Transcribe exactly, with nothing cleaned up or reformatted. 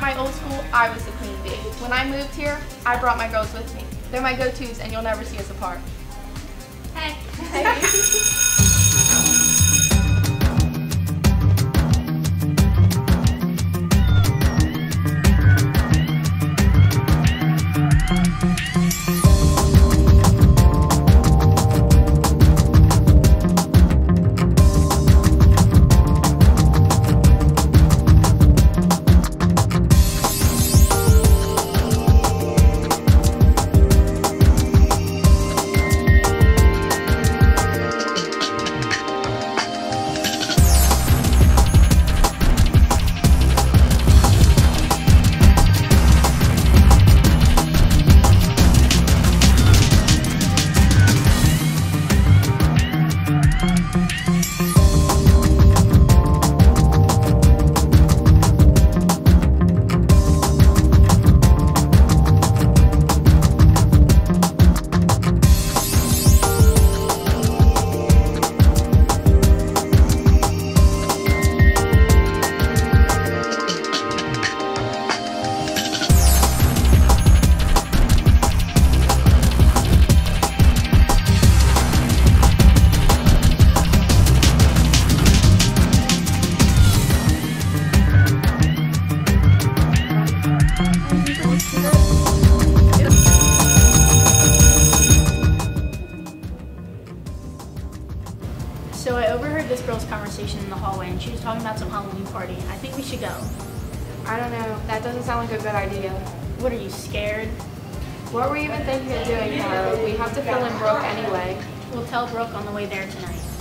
my old school, I was the queen bee. When I moved here, I brought my girls with me. They're my go-tos and you'll never see us apart. Hey. Hey. So I overheard this girl's conversation in the hallway and she was talking about some Halloween party. I think we should go. I don't know. That doesn't sound like a good idea. What, are you scared? What were you even thinking of doing, Tyler? We have to fill in Brooke anyway. We'll tell Brooke on the way there tonight.